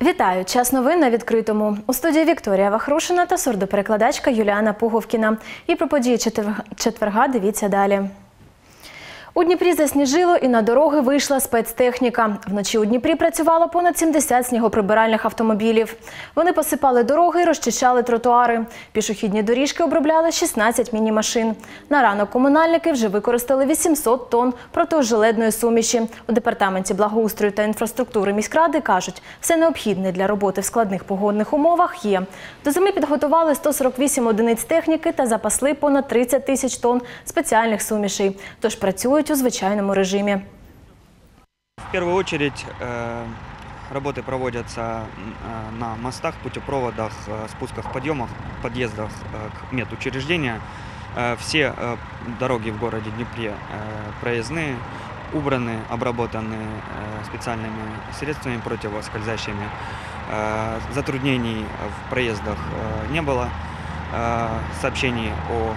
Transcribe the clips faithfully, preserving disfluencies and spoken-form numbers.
Вітаю! Час новин на відкритому. У студії Вікторія Вахрушина та сурдоперекладачка Юліана Пуговкіна. І про події четверга дивіться далі. У Дніпрі засніжило і на дороги вийшла спецтехніка. Вночі у Дніпрі працювало понад сімдесят снігоприбиральних автомобілів. Вони посипали дороги і розчищали тротуари. Пішохідні доріжки обробляли шістнадцять міні-машин. На ранок комунальники вже використали вісімсот тонн протижеледної суміші. У департаменті благоустрою та інфраструктури міськради кажуть, все необхідне для роботи в складних погодних умовах є. До зими підготували сто сорок вісім одиниць техніки та запасли понад тридцять тисяч тонн спеціальних сумішей. Тож працюють у звичайному режимі. В первую очередь работы проводятся на мостах, путепроводах, спусках, подъемах, подъездах к медучреждения. Все дороги в городе Днепре проездные, убраны, обработаны специальными средствами противоскользящими. Затруднений в проездах не было, сообщений о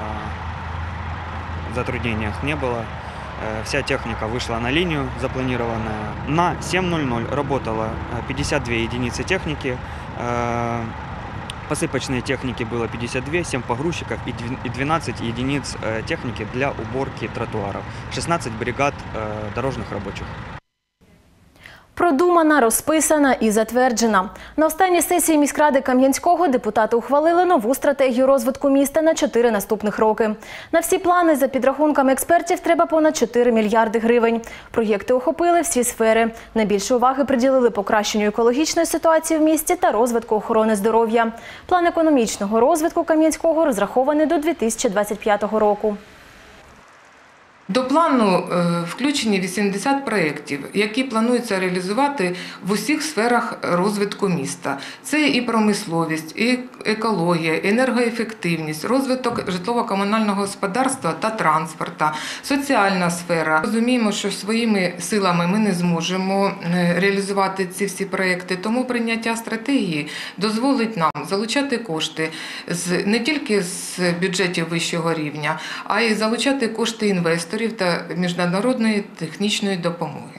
затруднениях не было. Вся техника вышла на линию запланированная. На семь ноль ноль работало пятьдесят две единицы техники. Посыпочной техники было пятьдесят две, семь погрузчиков и двенадцать единиц техники для уборки тротуаров. шестнадцать бригад дорожных рабочих. Продумана, розписана і затверджена. На останній сесії міськради Кам'янського депутати ухвалили нову стратегію розвитку міста на чотири наступних роки. На всі плани, за підрахунками експертів, треба понад чотири мільярди гривень. Проєкти охопили всі сфери. Найбільше уваги приділили покращенню екологічної ситуації в місті та розвитку охорони здоров'я. План економічного розвитку Кам'янського розрахований до дві тисячі двадцять п'ятого року. До плану включені вісімдесят проєктів, які планується реалізувати в усіх сферах розвитку міста. Це і промисловість, і екологія, енергоефективність, розвиток житлово-комунального господарства та транспорту, соціальна сфера. Розуміємо, що своїми силами ми не зможемо реалізувати ці всі проєкти, тому прийняття стратегії дозволить нам залучати кошти з, не тільки з бюджетів вищого рівня, а й залучати кошти інвесторів та міжнародної технічної допомоги.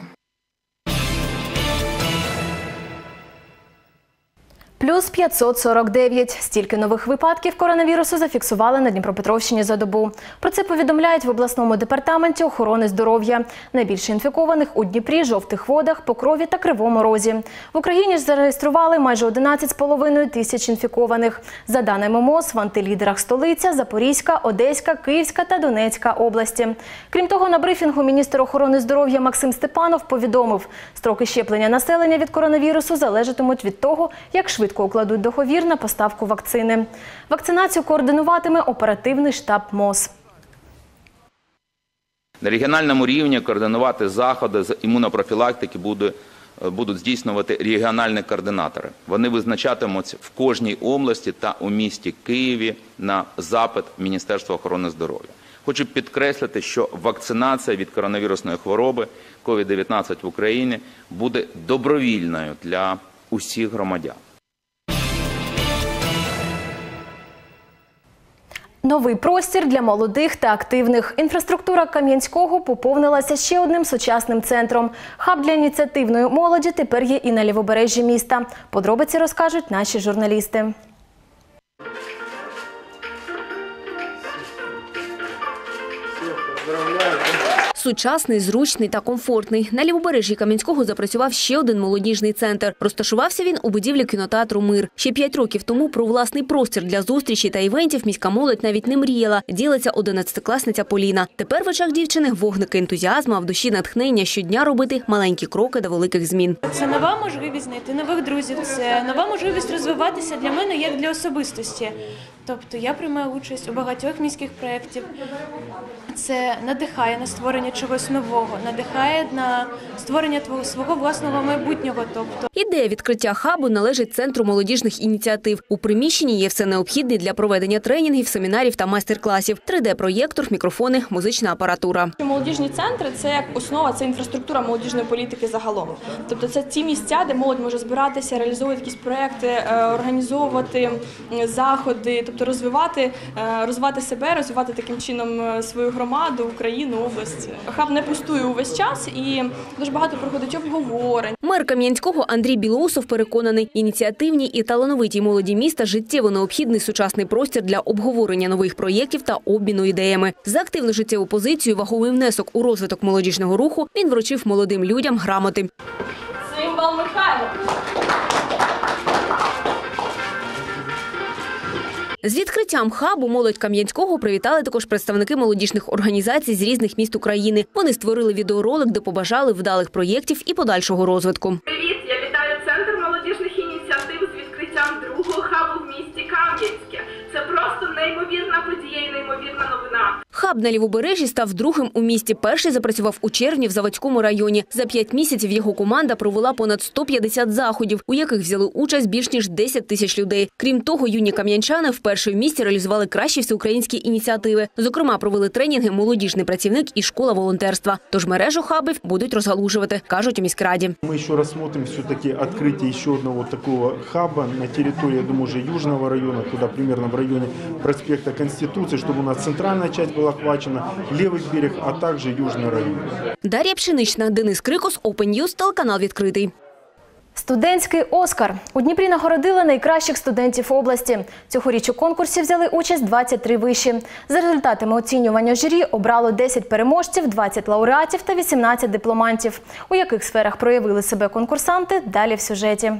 Плюс п'ятсот сорок дев'ять. Стільки нових випадків коронавірусу зафіксували на Дніпропетровщині за добу. Про це повідомляють в обласному департаменті охорони здоров'я. Найбільше інфікованих у Дніпрі, Жовтих Водах, Покрові та Кривому Розі. В Україні ж зареєстрували майже одинадцять з половиною тисяч інфікованих. За даними МОЗ, в антилідерах столиця, Запорізька, Одеська, Київська та Донецька області. Крім того, на брифінгу міністр охорони здоров'я Максим Степанов повідомив, строки щеплення населення від коронавірусу залежатимуть від того, як швидко укладуть договір на поставку вакцини. Вакцинацію координуватиме оперативний штаб МОЗ. На регіональному рівні координувати заходи з імунопрофілактики буде, будуть здійснювати регіональні координатори. Вони визначатимуться в кожній області та у місті Києві на запит Міністерства охорони здоров'я. Хочу підкреслити, що вакцинація від коронавірусної хвороби ковід дев'ятнадцять в Україні буде добровільною для усіх громадян. Новий простір для молодих та активних. Інфраструктура Кам'янського поповнилася ще одним сучасним центром. Хаб для ініціативної молоді тепер є і на лівобережжі міста. Подробиці розкажуть наші журналісти. Сучасний, зручний та комфортний. На лівобережжі Кам'янського запрацював ще один молодіжний центр. Розташувався він у будівлі кінотеатру «Мир». Ще п'ять років тому про власний простір для зустрічей та івентів міська молодь навіть не мріяла, ділиться одинадцятикласниця Поліна. Тепер в очах дівчини вогники ентузіазму, а в душі натхнення щодня робити маленькі кроки до великих змін. Це нова можливість знайти нових друзів, це нова можливість розвиватися для мене як для особистості. Тобто я приймаю участь у багатьох міських проєктів. Це надихає на створення чогось нового, надихає на створення твого свого власного майбутнього. Тобто ідея відкриття хабу належить Центру молодіжних ініціатив. У приміщенні є все необхідне для проведення тренінгів, семінарів та майстер-класів: три де-проєктор, мікрофони, музична апаратура. Молодіжні центри – це як основа, це інфраструктура молодіжної політики загалом. Тобто це ті місця, де молодь може збиратися, реалізовувати якісь проекти, організовувати заходи, тобто розвивати, розвивати себе, розвивати таким чином свою громаду, Україну, область. хаб не пустує увесь час і дуже багато проходить обговорень. Мер Кам'янського Андрій Білоусов переконаний, ініціативній і талановитій молоді міста життєво необхідний сучасний простір для обговорення нових проєктів та обміну ідеями. За активну життєву позицію, вагомий внесок у розвиток молодіжного руху він вручив молодим людям грамоти. Символ Михайло. З відкриттям хабу молодь Кам'янського привітали також представники молодіжних організацій з різних міст України. Вони створили відеоролик, де побажали вдалих проєктів і подальшого розвитку. Привіт! Я вітаю Центр молодіжних ініціатив з відкриттям другого хабу в місті Кам'янське. Це просто неймовірна подія і неймовірна новина. Хаб на Лівобережжі став другим у місті. Перший запрацював у червні в Заводському районі. За п'ять місяців його команда провела понад сто п'ятдесят заходів, у яких взяли участь більш ніж десять тисяч людей. Крім того, юні кам'янчани вперше в місті реалізували кращі всеукраїнські ініціативи. Зокрема, провели тренінги «Молодіжний працівник» і «Школа волонтерства». Тож мережу хабів будуть розгалужувати, кажуть у міськраді. Ми ще розглянемо все-таки відкриття ще одного такого хаба на території, я думаю, вже Южного району, туди приблизно в районі проспекта Конституції, щоб у нас центральна частина була охвачена, лівий берег, а також Южний район. Дар'я Пшенична, Денис Крикос, Open News, телеканал «Відкритий». Студентський Оскар. У Дніпрі нагородили найкращих студентів області. Цьогоріч у конкурсі взяли участь двадцять три виші. За результатами оцінювання журі обрало десять переможців, двадцять лауреатів та вісімнадцять дипломантів. У яких сферах проявили себе конкурсанти – далі в сюжеті.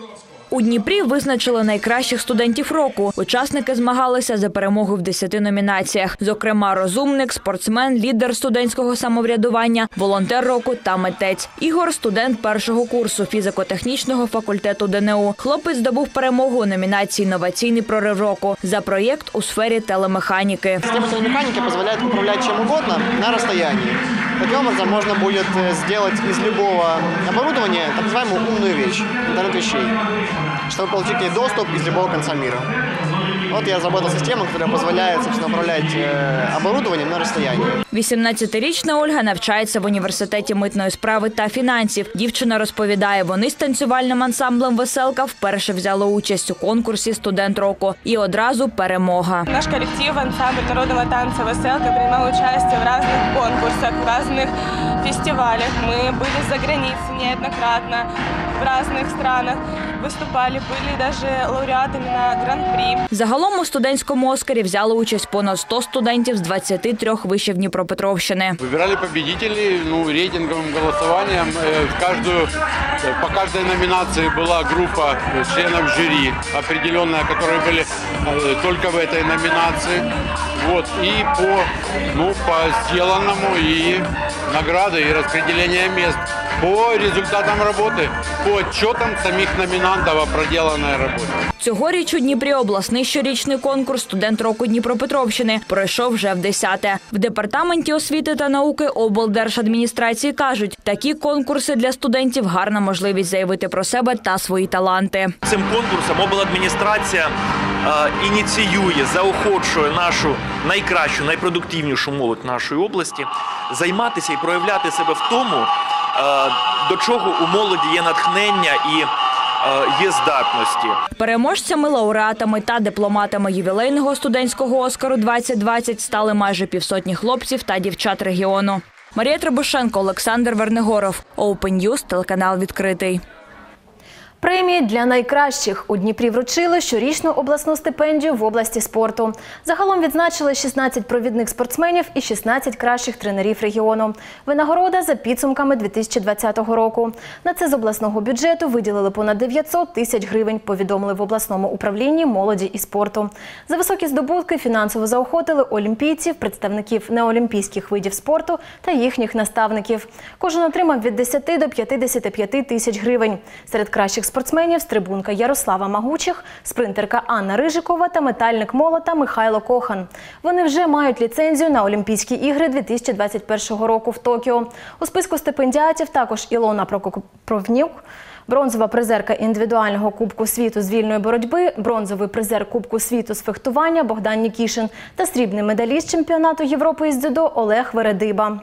У Дніпрі визначили найкращих студентів року. Учасники змагалися за перемогу в десяти номінаціях. Зокрема, розумник, спортсмен, лідер студентського самоврядування, волонтер року та митець. Ігор – студент першого курсу фізико-технічного факультету Д Н У. Хлопець здобув перемогу у номінації «Інноваційний прорив року» за проєкт у сфері телемеханіки. Система телемеханики дозволяє управляти чим угодно на розстоянні. Таким образом, можна буде зробити із будь-якого оборудования так називаємо умну річ, інтернет вещей, чтобы получить к ней доступ из любого конца мира. Вот я разработал систему, которая позволяет, собственно, управлять оборудованием на расстоянии. вісімнадцятирічна Ольга навчається в університеті митної справи та фінансів. Дівчина розповідає, вони з танцювальним ансамблем «Веселка» вперше взяли участь у конкурсі «Студент року». І одразу перемога. Наш коллектив, ансамбль народного танца «Веселка» принимал участие в разных конкурсах, в разных фестивалях. Мы были за границей неоднократно, в разных странах выступали, были даже лауреатами на гран-при. Загалом у студентському «Оскарі» взяли участь понад сто студентів з двадцяти трьох вишів Дніпропетровщини. Выбирали победителей, ну, рейтинговым голосованием. Каждую, по каждой номинации была группа членов жюри, определенная, которые были только в этой номинации. Вот, и по, ну, по сделанному, и награды, и распределение мест. По результатам роботи, по отчетам самих номінантів о проделаній роботі. Цьогоріч у Дніпрі обласний щорічний конкурс «Студент року Дніпропетровщини» пройшов вже в десяте. В Департаменті освіти та науки облдержадміністрації кажуть, такі конкурси для студентів – гарна можливість заявити про себе та свої таланти. Цим конкурсом обладміністрація е, ініціює, заохочує нашу найкращу, найпродуктивнішу молодь нашої області займатися і проявляти себе в тому, до чого у молоді є натхнення і є здатності. Переможцями, лауреатами та дипломатами ювілейного студентського «Оскару двадцять двадцять» стали майже півсотні хлопців та дівчат регіону. Марія Требушенко, Олександр Вернигоров. Open News, телеканал «Відкритий». Премії для найкращих. У Дніпрі вручили щорічну обласну стипендію в області спорту. Загалом відзначили шістнадцять провідних спортсменів і шістнадцять кращих тренерів регіону. Винагорода за підсумками дві тисячі двадцятого року. На це з обласного бюджету виділили понад дев'ятсот тисяч гривень, повідомили в обласному управлінні молоді і спорту. За високі здобутки фінансово заохотили олімпійців, представників неолімпійських видів спорту та їхніх наставників. Кожен отримав від десяти до п'ятдесяти п'яти тисяч гривень. Серед кращих спортсменів – стрибунка Ярослава Магучих, спринтерка Анна Рижикова та метальник молота Михайло Кохан. Вони вже мають ліцензію на Олімпійські ігри дві тисячі двадцять першого року в Токіо. У списку стипендіатів також Ілона Прокопівнюк, бронзова призерка індивідуального Кубку світу з вільної боротьби, бронзовий призер Кубку світу з фехтування Богдан Нікішин та срібний медаліст чемпіонату Європи із дзюдо Олег Вередиба.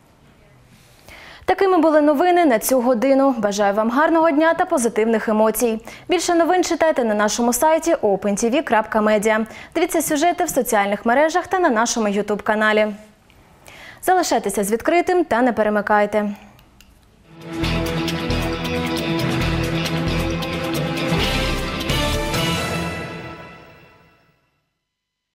Такими були новини на цю годину. Бажаю вам гарного дня та позитивних емоцій. Більше новин читайте на нашому сайті опен ті ві крапка медіа. Дивіться сюжети в соціальних мережах та на нашому ютуб-каналі. Залишайтеся з відкритим та не перемикайте.